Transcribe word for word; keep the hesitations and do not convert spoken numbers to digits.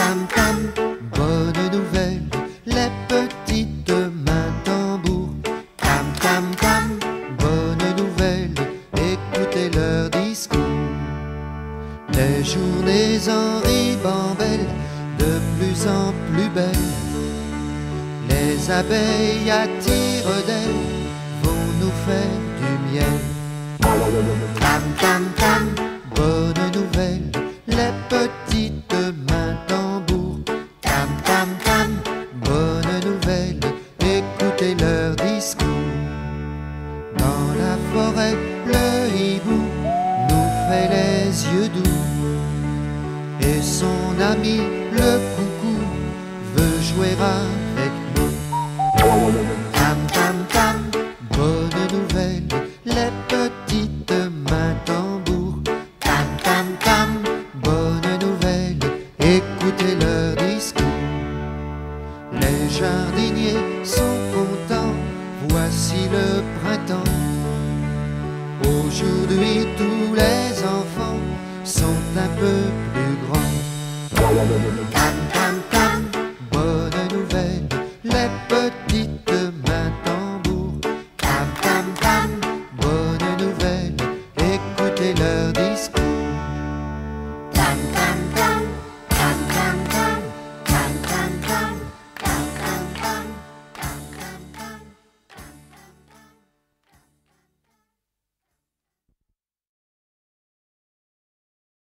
tam tam, bonne nouvelle, les petites mains tambour. Tam tam tam, bonne nouvelle, écoutez leur discours. Les journées en ribambelle, de plus en plus belles. Les abeilles à tire-d'aile vont nous faire du miel. Tam tam tam, bonne nouvelle, les petites mains tambour. Tam tam tam, bonne nouvelle, écoutez leur discours. Dans la forêt, le hibou nous fait les yeux doux, et son ami le coucou veut jouer avec nous. Tam tam tam, bonne nouvelle, les petites mains tambour. Tam tam tam, bonne nouvelle, écoutez leur discours. Les jardiniers sont contents, voici le printemps. Aujourd'hui